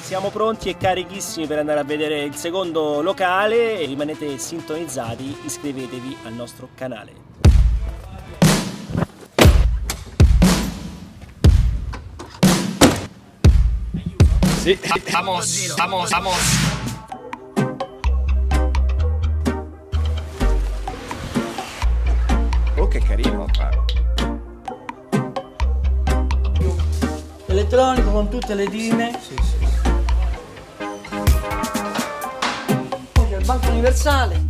Siamo pronti e carichissimi per andare a vedere il secondo locale. Rimanete sintonizzati, iscrivetevi al nostro canale. Sì, vamos. Oh, che carino. Elettronico con tutte le dime. Sì. Poi c'è il banco universale.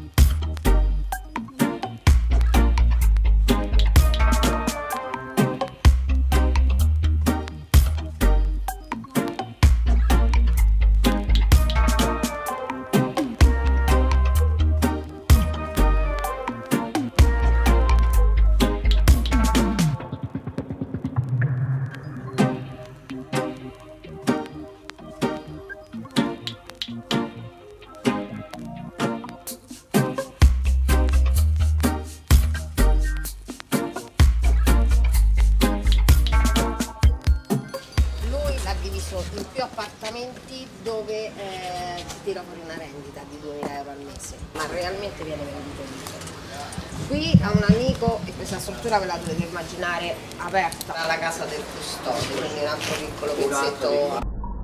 In più appartamenti dove si tira fuori una rendita di 2.000 euro al mese, ma realmente viene venduto tutto. Qui ha un amico e questa struttura ve la dovete immaginare aperta alla casa del custode, quindi un altro piccolo pezzetto.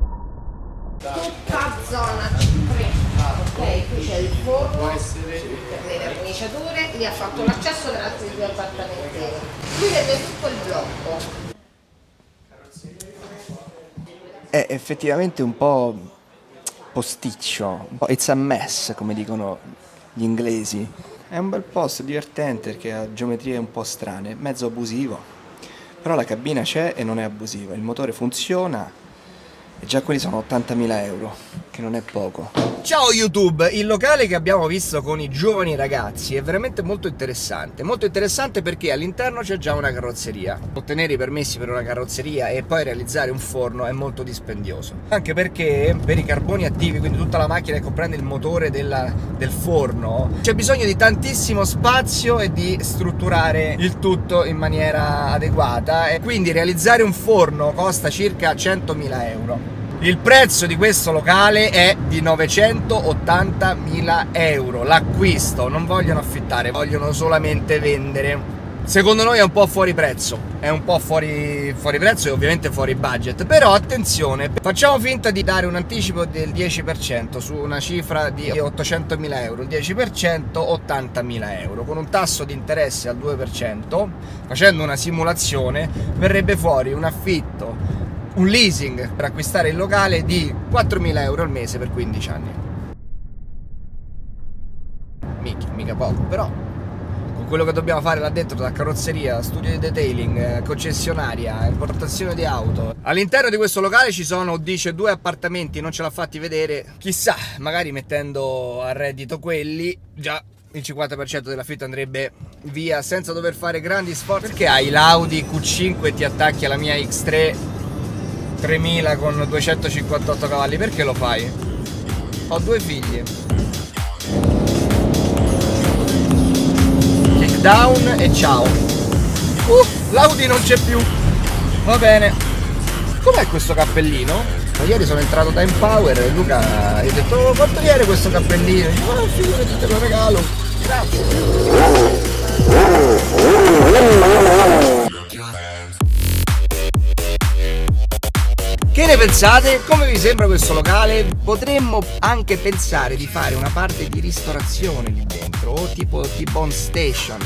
Tutta zona C3, ok? Qui c'è il forno per le verniciature, lì ha fatto l'accesso per altri 2 appartamenti. Qui vede tutto il blocco. È effettivamente un po' posticcio, un po' it's a mess, come dicono gli inglesi. È un bel posto, divertente, perché ha geometrie un po' strane, mezzo abusivo. Però la cabina c'è e non è abusiva, il motore funziona e già quelli sono 80.000 euro, che non è poco. Ciao YouTube, il locale che abbiamo visto con i giovani ragazzi è veramente molto interessante perché all'interno c'è già una carrozzeria. Ottenere i permessi per una carrozzeria e poi realizzare un forno è molto dispendioso, anche perché per i carboni attivi, quindi tutta la macchina che comprende il motore del forno, c'è bisogno di tantissimo spazio e di strutturare il tutto in maniera adeguata, e quindi realizzare un forno costa circa 100.000 euro. Il prezzo di questo locale è di 980.000 euro, l'acquisto, non vogliono affittare, vogliono solamente vendere. Secondo noi è un po' fuori prezzo, è un po' fuori prezzo e ovviamente fuori budget, però attenzione, facciamo finta di dare un anticipo del 10% su una cifra di 800.000 euro, il 10% 80.000 euro, con un tasso di interesse al 2%, facendo una simulazione verrebbe fuori un affitto, un leasing per acquistare il locale di 4.000 euro al mese per 15 anni. Mica poco, però con quello che dobbiamo fare là dentro, da carrozzeria, studio di detailing, concessionaria, importazione di auto. All'interno di questo locale ci sono, dice, 2 appartamenti, non ce l'ha fatti vedere. Chissà, magari mettendo a reddito quelli, già il 50% dell'affitto andrebbe via senza dover fare grandi sforzi. Perché hai l'Audi Q5 e ti attacchi alla mia X3 3000 con 258 cavalli? Perché lo fai? Ho 2 figli. Kickdown e ciao. L'Audi non c'è più. Va bene. Com'è questo cappellino? Ieri sono entrato da Empower e Luca gli ha detto: oh, quanto viene questo cappellino? Dico: oh, figurati, te lo regalo. Grazie. Che ne pensate? Come vi sembra questo locale? Potremmo anche pensare di fare una parte di ristorazione lì dentro, o tipo T-Bone Station.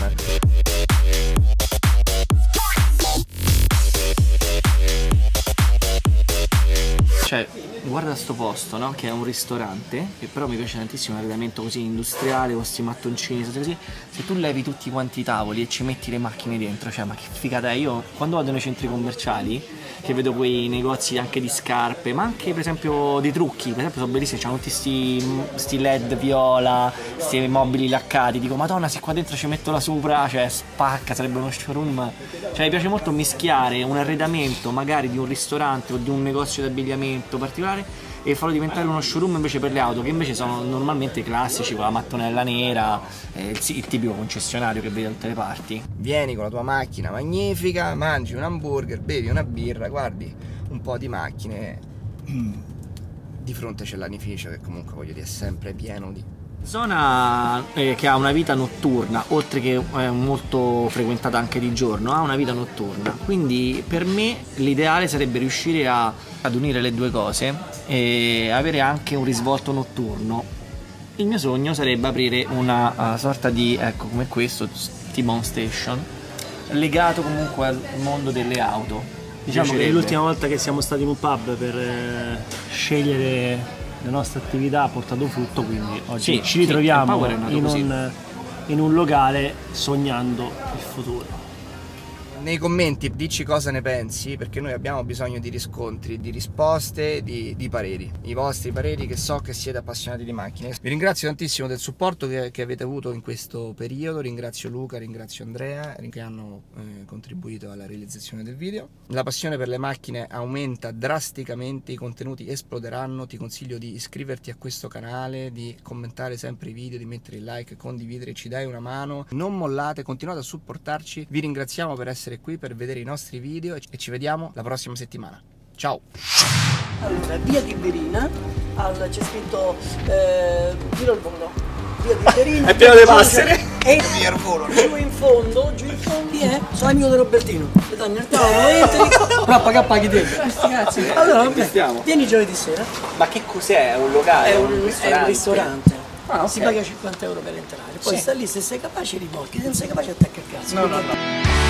Cioè, guarda sto posto, no? Che è un ristorante, che però mi piace tantissimo l'arredamento così industriale, con questi mattoncini, così. Se tu levi tutti quanti i tavoli e ci metti le macchine dentro, cioè, ma che figata è! Io quando vado nei centri commerciali, che vedo quei negozi anche di scarpe, ma anche per esempio di trucchi, per esempio sono bellissimi, c'hanno tutti sti LED viola, sti mobili laccati, dico madonna, se qua dentro ci metto la Supra, cioè spacca, sarebbe uno showroom. Cioè mi piace molto mischiare un arredamento magari di un ristorante o di un negozio di abbigliamento particolare e farlo diventare uno showroom invece per le auto, che invece sono normalmente classici, con la mattonella nera, il tipico concessionario che vedi da tutte le parti. Vieni con la tua macchina magnifica, mangi un hamburger, bevi una birra, guardi un po' di macchine di fronte c'è l'anificio che comunque voglio dire è sempre pieno di... Zona che ha una vita notturna, oltre che molto frequentata anche di giorno, ha una vita notturna, quindi per me l'ideale sarebbe riuscire ad unire le due cose e avere anche un risvolto notturno. Il mio sogno sarebbe aprire una sorta di, ecco, come questo, T-Bone Station, legato comunque al mondo delle auto. Diciamo che l'ultima volta che siamo stati in un pub per scegliere la nostra attività ha portato frutto, quindi oggi ci ritroviamo in un locale sognando il futuro. Nei commenti dici cosa ne pensi, perché noi abbiamo bisogno di riscontri, di risposte, di pareri, i vostri pareri, che so che siete appassionati di macchine. Vi ringrazio tantissimo del supporto che avete avuto in questo periodo, ringrazio Luca, ringrazio Andrea che hanno contribuito alla realizzazione del video. La passione per le macchine aumenta drasticamente, i contenuti esploderanno, ti consiglio di iscriverti a questo canale, di commentare sempre i video, di mettere il like, condividere, ci dai una mano, non mollate, continuate a supportarci, vi ringraziamo per essere qui, per vedere i nostri video e ci vediamo la prossima settimana. Ciao! Allora, via Tiberina, c'è scritto Giro al Volo. Via Tiberina. È pieno di passere! E via al Volo. Giù in fondo, chi è? Sono amico di Robertino. E danno il tavolo, entri. Però paghi te. Grazie. Allora, vabbè, vieni giovedì sera. Ma che cos'è? È un locale? È un ristorante. Ah, okay. Si paga 50 euro per entrare. Poi sta lì, se sei capace rivolti, se non sei capace attacca il cazzo. No.